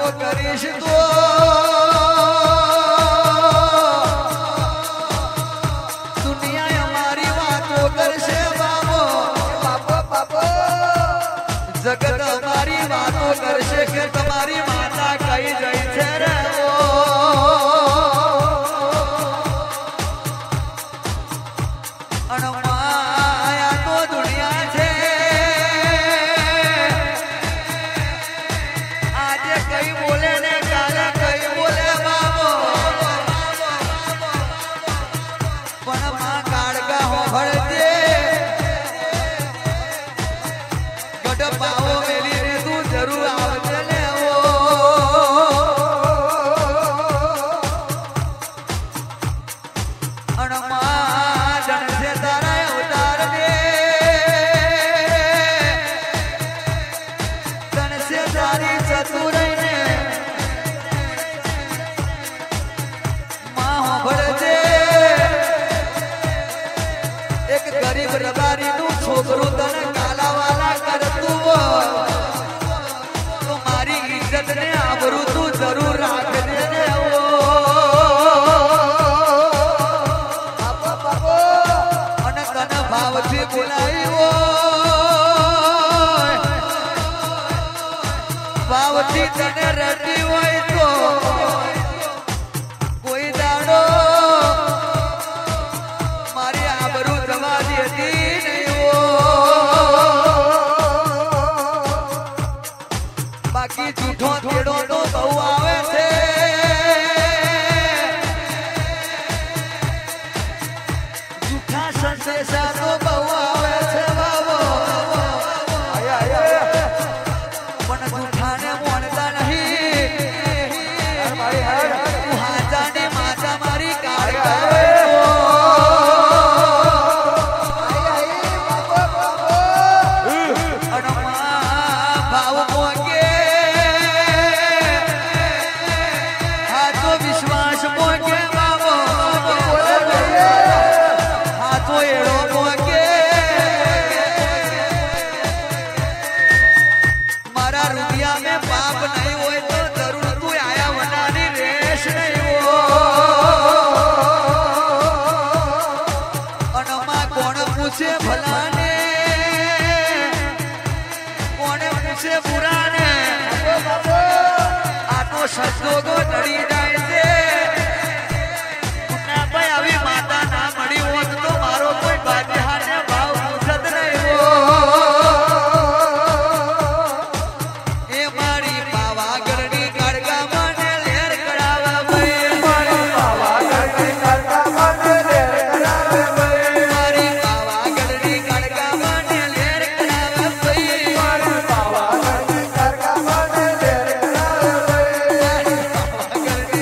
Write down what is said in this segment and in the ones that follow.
वातो करीश तो दुनिया हमारी वातो करशे बाबो बाबो बाबो जगत हमारी वातो करशे के तुम्हारी माता कही जई छे रे अणमाया तो दुनिया छे आज कई बोले ने काले कई बोले बाबो पण मां काड़का हो भरते गड पाओ मेली रे तू जरूर आवजे ले वो अणमा जन से तारा उतार दे तन से तारी चतुरई ने मां हो भरते एक गरीब रबारी नु छोकरू तने काला वाला करतू तो मारी इज्जत ने आबरू तू जरूर राख दे ने वो बाबा बाबा अन तन भाव थी बोलाई वो भाव थी तने रटी होय तो कोई दाड़ो मारी आबरू जवा देती नहीं वो बाकी झूठो तेड़ो तो बहु आवे थे झूठा संदेशा तो बहु आवे थे बाबो आया आया पण झूठा ने मोनता नहीं भाई हर तू हाजा ने माता मारी कार गावे भलाने कोने पूछे बुराने आतो शब्दों को डरी जाए से ना भाई अभी माता ना मड़ी होत तो मारो कोई बादशाह ने भाव पूछत नहीं वो ए मारी पावागढ़नी गड़गा माने लेर करावा भाई मारी पावागढ़नी गड़गा माने लेर करावा भाई मारी पावागढ़नी गड़गा माने लेर करावा भाई मारी पावागढ़नी गड़गा माने लेर करावा भाई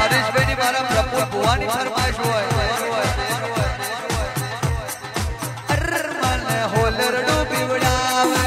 હરીશભાઈ ની મારા પ્રભુ ભુવાની ફરમાઈશ હોય મને હોલરડું પીવડાવે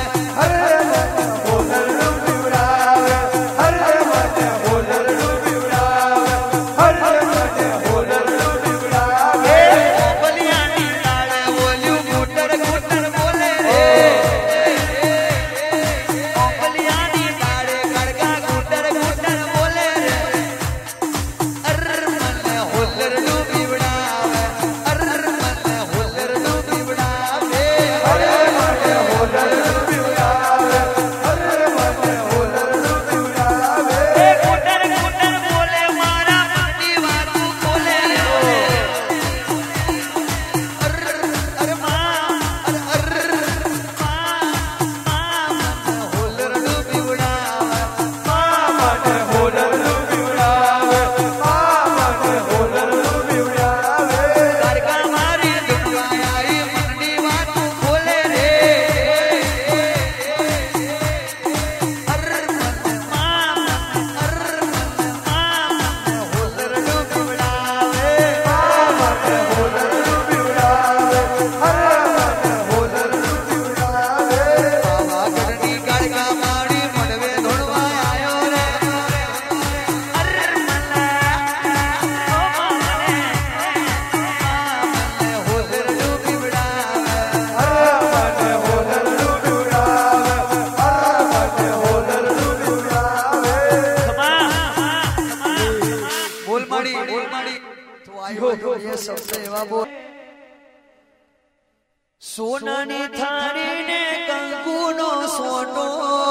સોનાની થાળી ને કંકુનો સોટો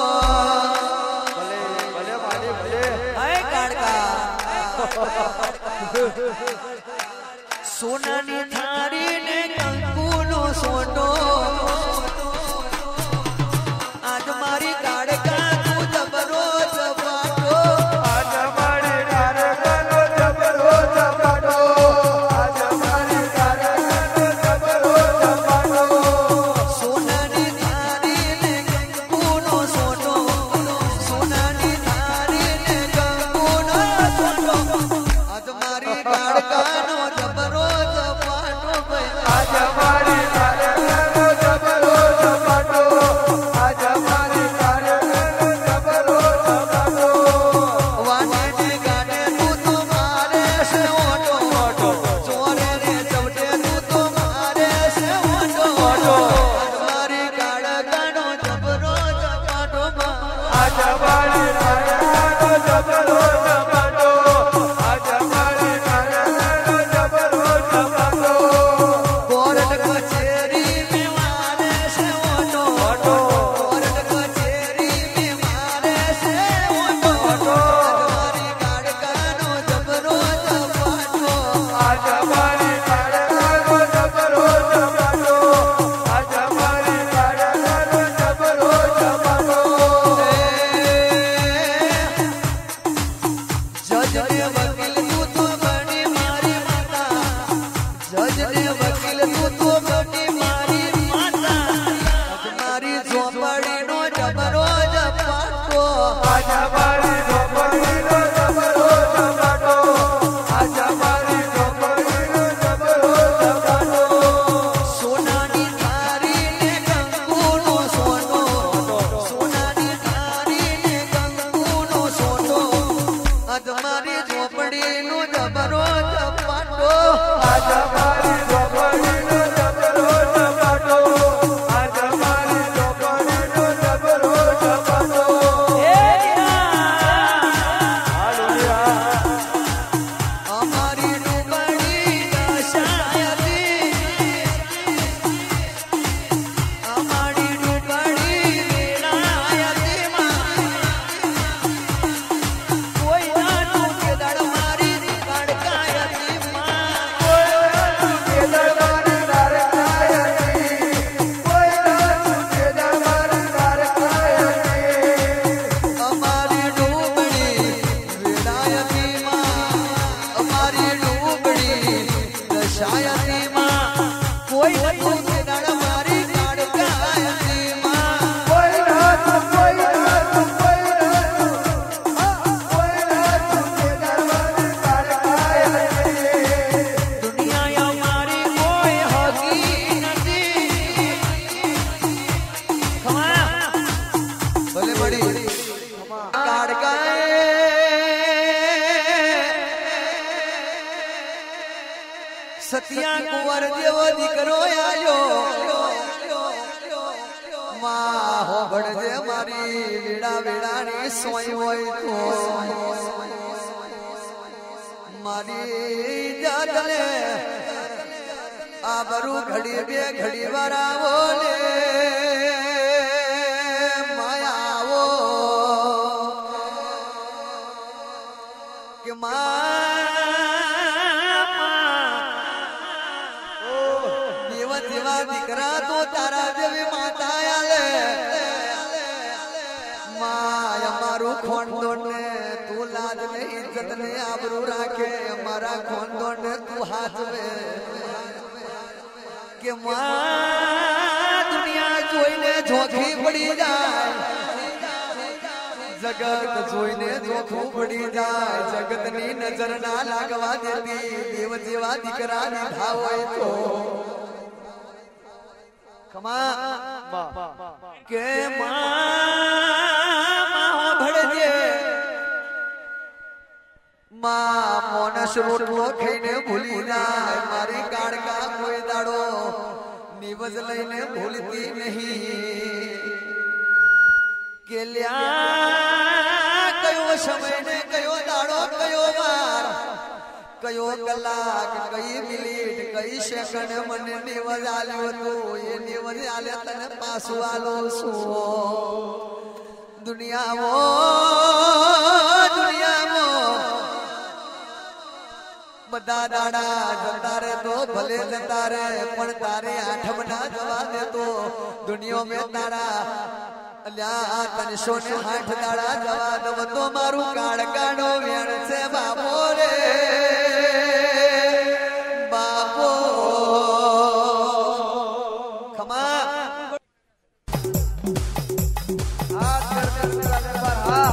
ભલે ભલે ભલે હાય કાળકા સોનાની થાળી ને કંકુનો સોટો આજ મારી કાળકા તું જબરો જપાટો આજ મારી કાળકાનો જબરો જપાટો સતિયા કુંવર જેવો દીકરો આયો માં હોબળજે મારી વીડા વીડાની સોય હોય તો મારી જાતને આબરૂ ઘડી બે ઘડી વાર આવો લે માયાવો કે દેવા દેવા દીકરા તો તારા જેવી માતા આલે માય અમારું ખોંડોન ને તું લાજ ને ઇજ્જત ને આબરૂ રાખે અમારા ખોંડોન ને તું હાચવે કે માં દુનિયા જોઈને ઝોખી પડી જાય જગત જોઈને ઝોખું પડી જાય જગતની નજર ના લાગવા દેતી દેવ જેવા દીકરાની ભાવ હોય તો ખમા કે માં ભળજે માં મોનસ રોટલો ખાઈને ભૂલી જાય મારી કાળકા કોઈ દાડો નિવજ લઈને ભૂલતી નહીં કે લ્યા કયો સમય ને કયો દાડો કયો વાર કયો કલાક કઈ મિનિટ કઈ સેકન્ડ મને નિવજ આલ્યો તો એ નિવજ આલે તને પાછું આલો છું દુનિયામાં બધા દાડા જતા રે તો ભલે જતા રે પણ તારે આઠમ ના જવા દે તો દુનિયા में તારા અલ્યા 360 દાડા જવા દવ તો મારું કાળકાનો વેણ છે બાપો રે બાપો ખમા હાથ કરને પર હા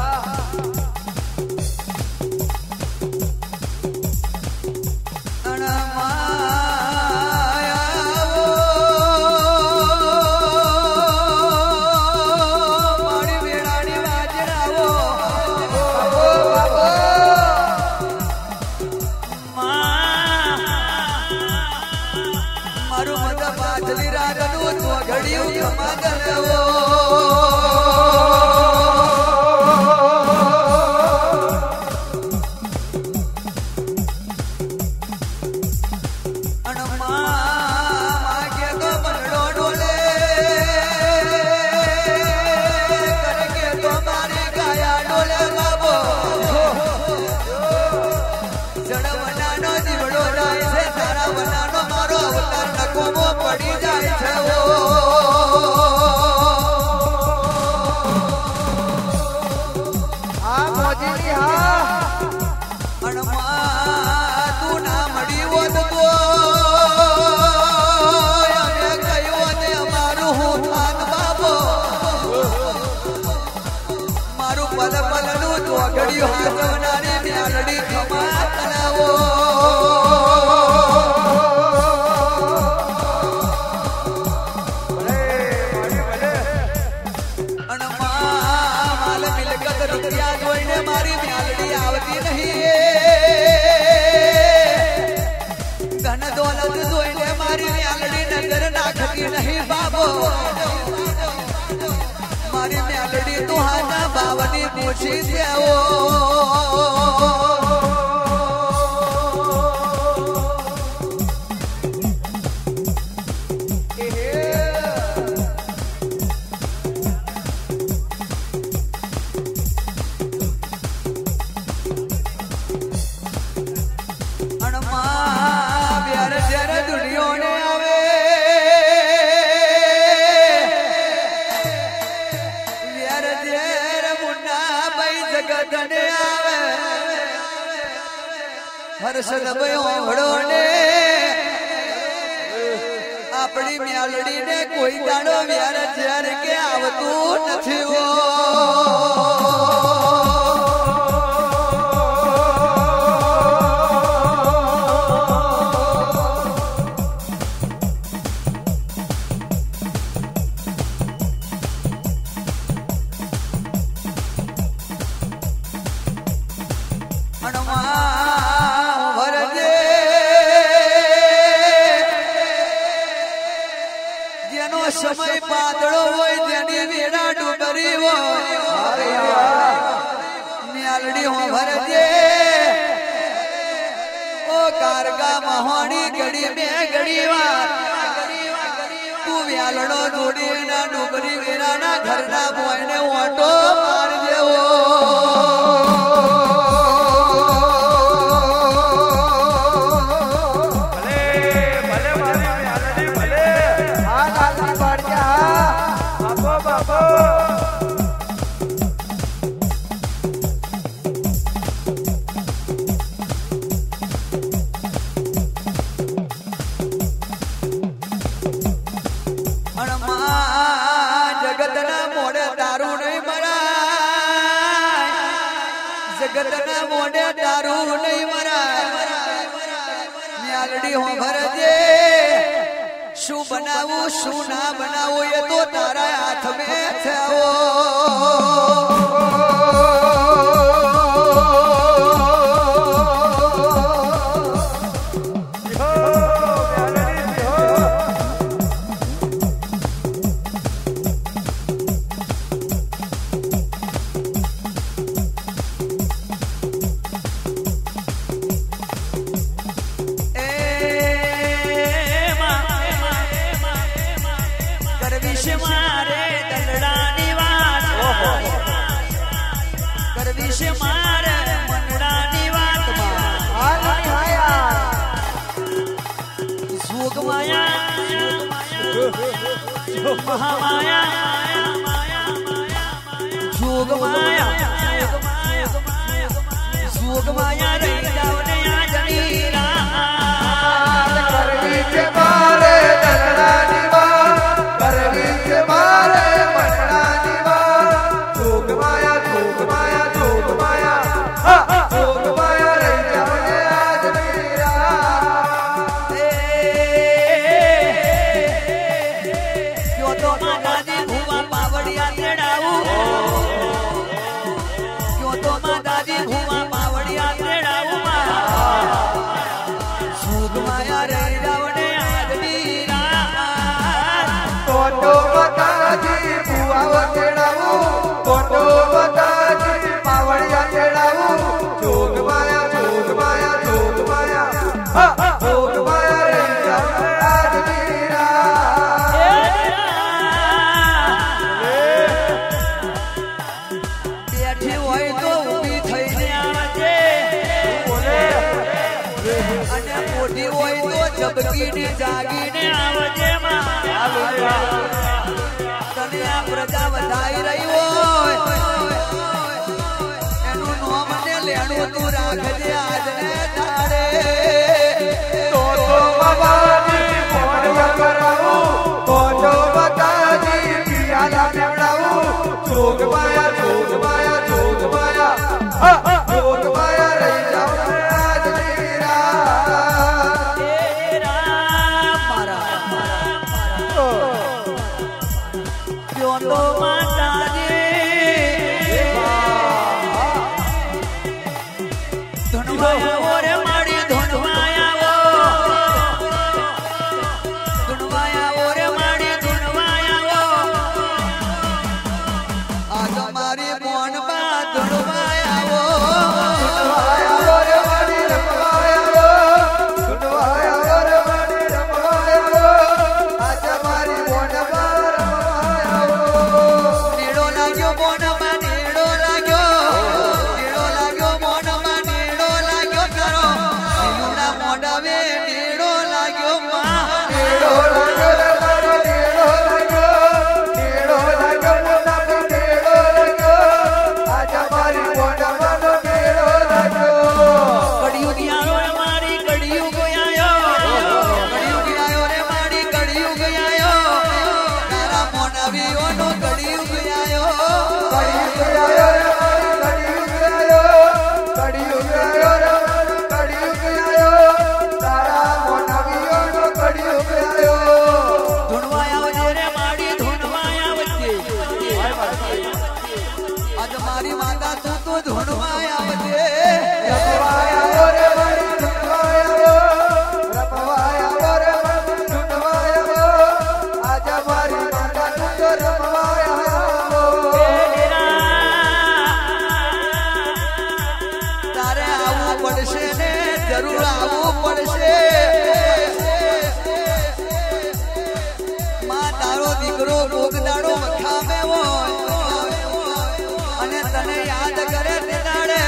नहीं बाबो मारी मेलडी तुहाना बावनी पूछी देवो हर्षद भयोड़ोने अपनी म्यालड़ी ने कोई दाड़ो व्यार जार के आवतू नथी वो कारगा महोनी घड़ी में घड़ी वार तू व्यालड़ो जोड़ी ना डुबरी वेरा ना घर ना बोय ने ओटो मार देवो जगतना मोड़े दारू नहीं मरा न्यालड़ी हो भर दे शू बनाऊ शू ना बनाऊ ये तो तारा हाथ में थे महामाया जोग माया जोग माया रे जावने आ जनीरा करवी के मारे दलड़ा दीवार करवी के मारे मनड़ा दीवार जोग माया जोग माया जोग माया जोग माया रे जावने आ जनीरा क्यों तो माता दी भुवा पावड़िया तेड़ाऊ क्यों तो माता दी भुवा पावड़िया तेड़ाऊ जोग माया रे जावने आदमी कोटो बता जी बुआ तेड़ाऊ कोटो बता जी पावड़िया तेड़ाऊ जोग माया जोग माया जोग माया जोग माया रे जावने आदमीरा बैठी होय तो ऊभी थईने आवजे અને મોટી હોય તો જબકીને જાગીને આવજે માં તને આ પ્રજા વધાઈ રહી હોય એનું નામ ને લેણું તું રાખજે આજને તારે तो बाबाजी मोड़िया कराऊ कोटो बताजी पियाला नेवड़ाऊ जोग माया जोग माया जोग माया जोग माया रे जावने आदमीरा મારા ક્યો તો માતાજી ધનવાયા ઓરે માડી ધનવાયા ધનવાયા ઓરે માડી ધનવાયા આજ મારી મોન બા ધનવાયા धनवाया रे मणि रमवाया धनवाया रे मणि रमवाया आज मारी मोन बार रमवाया નેડો લાગ્યો મોનમાં નેડો લાગ્યો મોનમાં નેડો લાગ્યો તારો સીલુડા મોઢાવે નેડો લાગ્યો માં નેડો લાગ્યો રે મારો નેડો લાગ્યો મોટા પે નેડો લાગ્યો આજ મારી મોટા માનો નેડો લાગ્યો કડિયુગ આયો રે મારી કડિયુગ આયો રે મારી કડિયુગ આયો તારા મોઢાવીઓનો કડિયુગ આયો કડિયુગ આયો રે મારી કડિયુગ આયો રે મારી કડિયુગ આયો તારા પડશે માં તારો દીકરો ભોગ દાડો વખાવે હોય અને તને યાદ કરે તે દાડે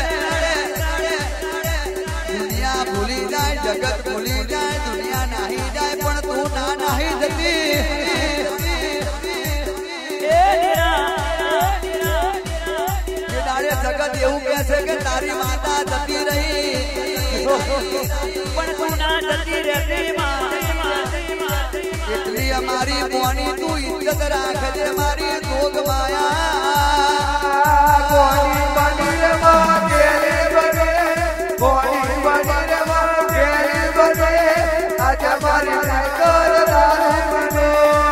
દુનિયા ભૂલી જાય જગત ભૂલી જાય દુનિયા નાહી જાય પણ તું ના નાહી જતી જગત એવું કહે છે કે તારી માતા જતી રહી પણ તું ના જતી રહેતી એટલી અમારી મોની તું ઇજ્જત રાખજે મારી જોગ માયા કોની બની રે માં કેરે બને કોની બની રે માં કેરે બને આજ મારી નકર દાર બને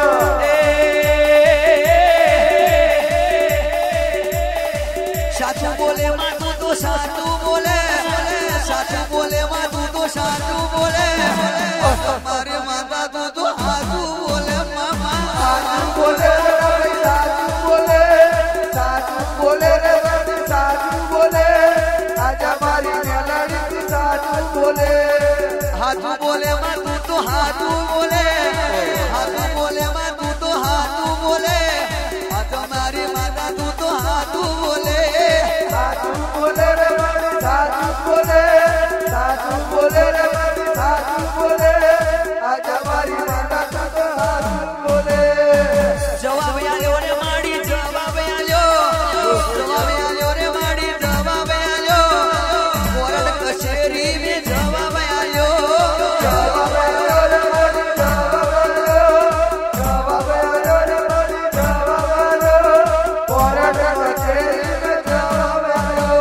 સાચું બોલે માં તું તો સાચું બોલે સાચું બોલે માં તું તો સાચું બોલે મારી માતા તું તો સાચું બોલે મામા સાચું બોલે રે ભાઈ સાચું બોલે સાચું બોલે રે ભાઈ સાચું બોલે આજ મારી મેલડી સાચું બોલે હાથું બોલે માં તું તો હાથું બોલે હાથું બોલે માં તું તો હાથું બોલે આ તમારી માતા તું તો હાથું બોલે સાચું બોલે રે ભાઈ સાચું બોલે સાચું બોલે રે ભાઈ સાચું બોલે આજ મારી માતા તું તો સાચું બોલે જવાબ આલ્યો રે માડી જવાબ આલ્યો જવાબ આલ્યો રે માડી જવાબ આલ્યો કોરટ કચેરી મે જવાબ આલ્યો જવાબ આલ્યો રે મારી જવાબ આલ્યો જવાબ આલ્યો રે મારી જવાબ આલ્યો કોરટ કચેરી મે જવાબ આલ્યો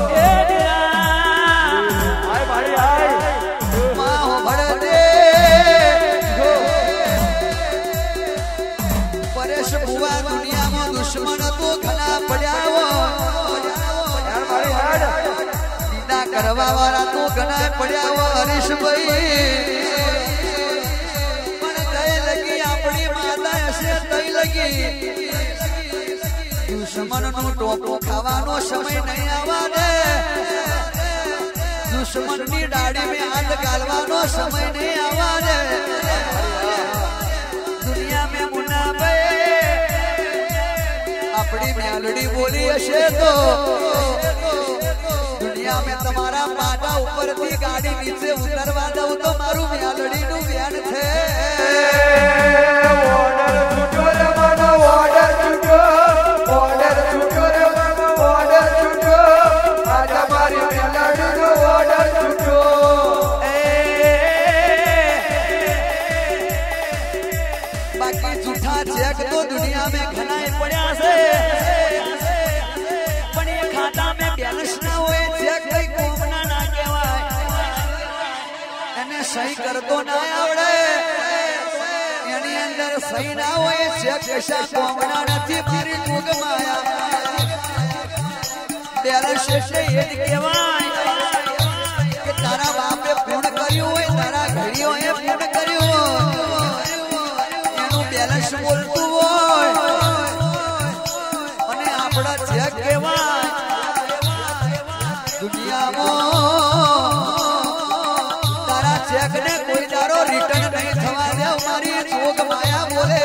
હાય ભાઈ હાય માં હો ભડતે પરેશ ભુવા દુનિયામાં દુશ્મન તો ઘણા પડ્યા યાર મારી હાડ દીદા કરવા વાળા તો ઘણા પડ્યા હો હરીશભાઈ પણ કઈ લગી આપણી માતા હશે તઈ લગી દુશ્મનનું ટોપું ખાવાનો સમય નહીં આવવા દે દુશ્મનની દાઢી મેં હાથ ગાલવાનો સમય નહીં આવવા દે દુનિયા મેં મુન્ના આપણી મેલડી બોલી હશે તો દુનિયા મેં તમારા પાટા ઉપરથી ગાડી નીચે ઉતરવા દઉં તો મારું મેલડીનું વ્યાન છે ઓર્ડર છૂટ્યો રે માનો ઓર્ડર છૂટ્યો ઓર્ડર છૂટ્યો રે માનો ઓર્ડર છૂટ્યો આજ મારી મેલડીનો ઓર્ડર છૂટ્યો બાકી જૂઠા ચેક તો દુનિયા મેં ઘણાય પડ્યા છે પણ એ ખાતા મેં બેલેન્સ ના હોય ચેક કઈ કોમના ના કહેવાય એને સહી કરતો ના આવડે એની અંદર સહી ના હોય ચેક કશા કોમના નથી મારી જોગ માયા બેલેન્સ એટલે એ જ કહેવાય કે તારા બાપે પૂર્ણ કર્યું હોય તારા ઘડીઓએ પૂર્ણ કર્યું હોય બેલેન્સ બોલતું હોય અને આપણા ચેક કહેવાય દુનિયામાં તારા ચેક ને કોઈ દારો રિટર્ન નહીં થવા દે મારી જોગ માયા બોલે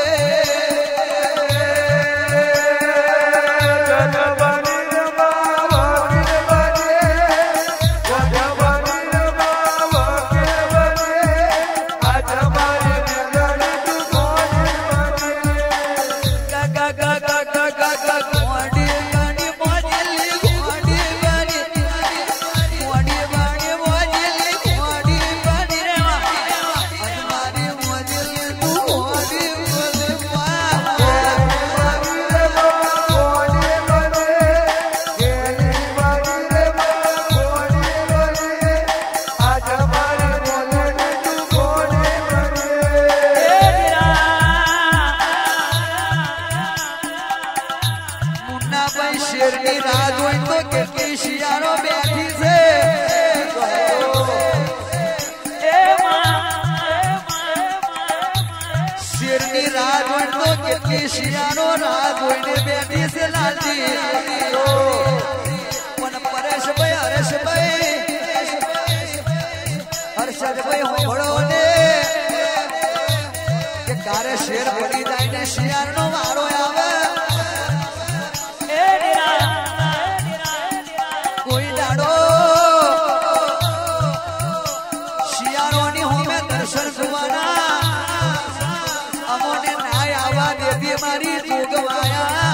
શેરની રાહ જોઈ તો કેટલી શિયાળો બેઠી છે શેરની રાહ જોઈ તો કેટલી શિયાળો રાહ જોઈને બેઠી છે લાલજી પણ પરેશભાઈ હરેશભાઈ સજભાઈ હોળો ને કે કારે શેર પડી જાય ને શિયાળનો વારો આવે કોઈ દાડો શિયાળોની હોમે દર્શન જોવાના અમોને નાય આવા દેવી મારી જોગવાયા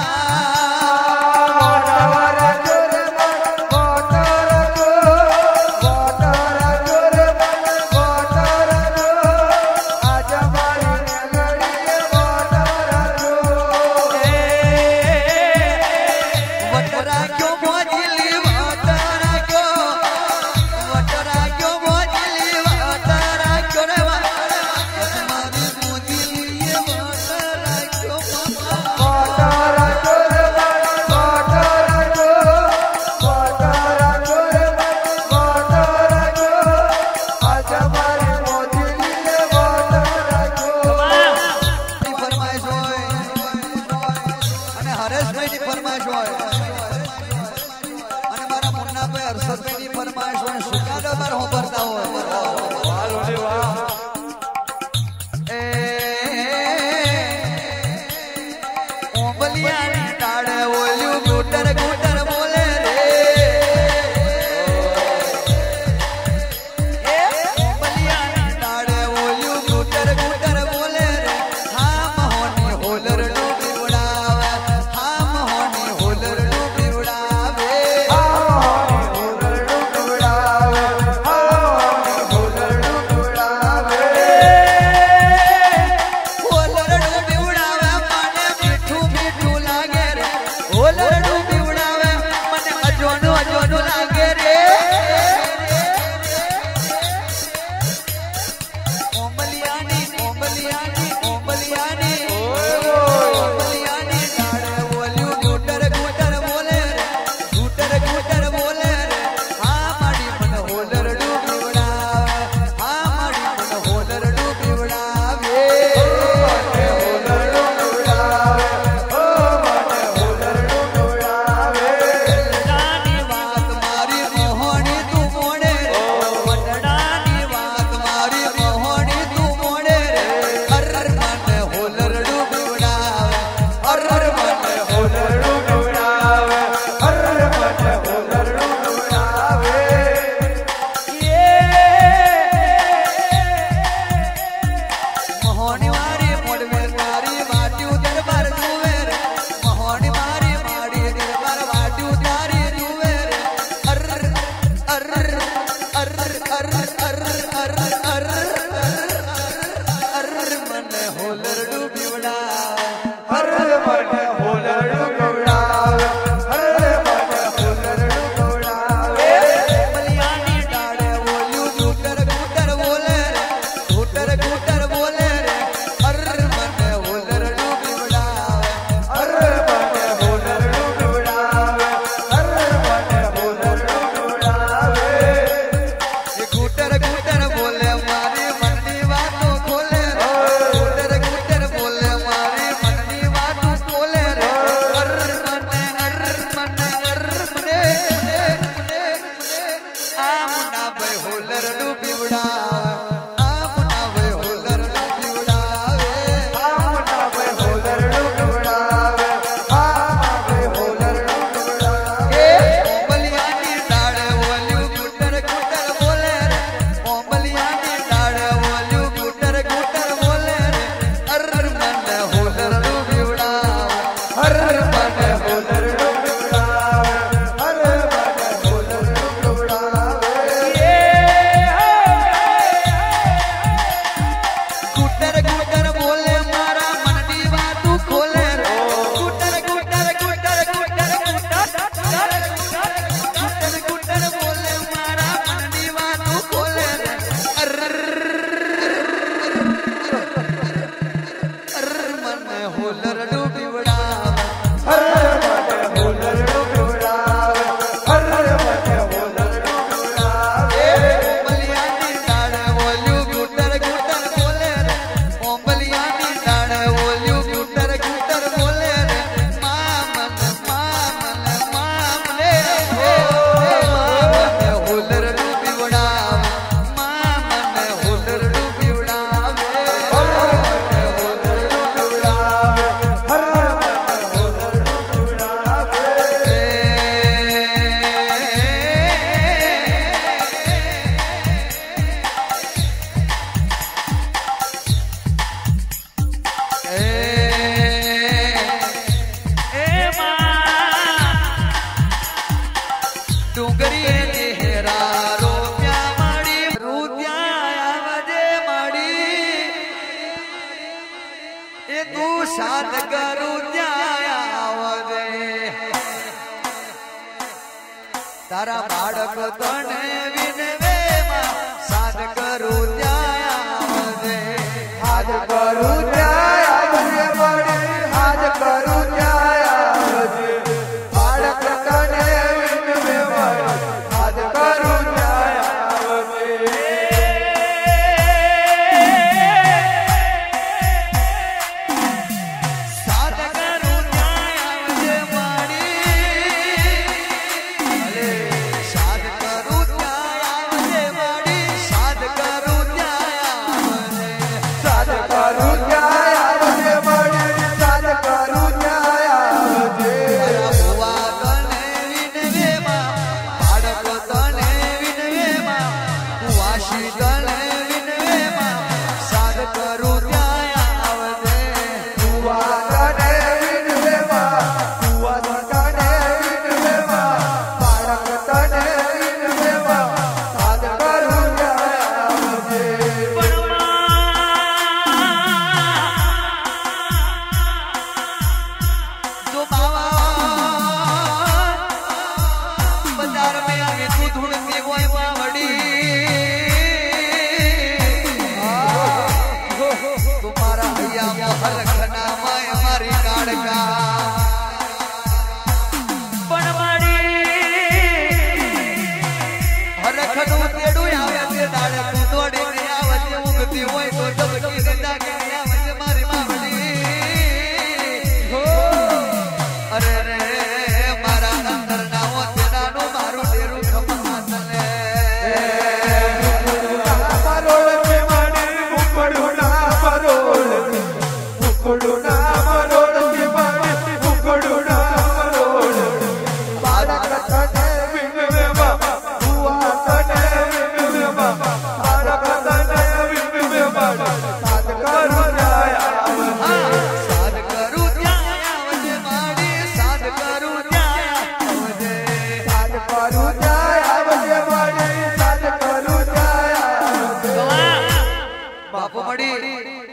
સાદ કરું ત્યાં આવજે તારા બાળક તને વિનવે સાદ કરું ત્યાં આવજે હાજ કરું ત્યાં આવજે મારી હાજ કરું ત્યાં આવજે બાળક તને વિનવે મારી હાજ કરું ત્યાં આવજે સાદ કરું ત્યાં આવજે મારી સાદ કરું ત્યાં આવજે મારી સાદ કરું ત્યાં આવજે સાદ કરું ત્યાં આવજે મારી સાદ કરું ત્યાં આવજે ભુવા તને વિનવે બાળક તને વિનવે વાસી તને વિનવે સાદ કરું ત્યાં આવજે ભુવા તને વિનવે ભુવા તને વિનવે બાળક તને વિનવે સાદ કરું ત્યાં આવજે जो बाबा बाजार में आगे तू ढूंढती वो बावड़ी तुम्हारा भैया मोहर खना माय हमारी काड़का हरखनु तेडू आवे ते दाड़े तू दौड़ी ने आवे ते उगती होय तो दबकी ने जागे आवे ते मारी बावड़ी अरे रे मारा अंदर नाओ तेडानो मारू डेरू खमासले પરોળ છે મારી ઉકડું ના પરોળ ઉકડું ના પરોળ છે મારી ઉકડું ના પરોળ બાળક તને વિનવે ભુવા તને વિનવે બાળક તને વિનવે સાદ કરું જાય साद करू ત્યાં આવજે મારી સાદ કરું ત્યાં આવજે સાદ કરું જાય આવજે મારી સાદ કરું જાય બાપુ મળી